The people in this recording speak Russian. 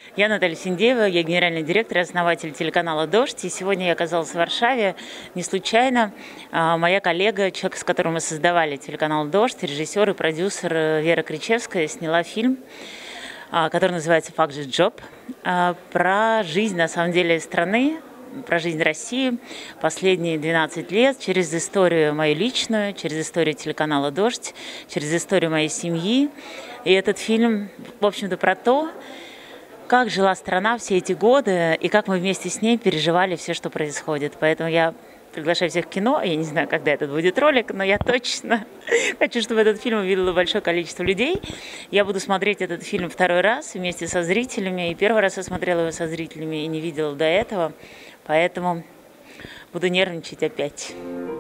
Я Наталья Синдеева, я генеральный директор и основатель телеканала «Дождь». И сегодня я оказалась в Варшаве не случайно. Моя коллега, человек, с которым мы создавали телеканал «Дождь», режиссер и продюсер Вера Кричевская, сняла фильм, который называется «Fuck this job», про жизнь, на самом деле, страны, про жизнь России последние 12 лет, через историю мою личную, через историю телеканала «Дождь», через историю моей семьи. И этот фильм, в общем-то, про то, как жила страна все эти годы и как мы вместе с ней переживали все, что происходит. Поэтому я приглашаю всех в кино. Я не знаю, когда этот будет ролик, но я точно хочу, чтобы этот фильм увидело большое количество людей. Я буду смотреть этот фильм второй раз вместе со зрителями. И первый раз я смотрела его со зрителями и не видела до этого. Поэтому буду нервничать опять.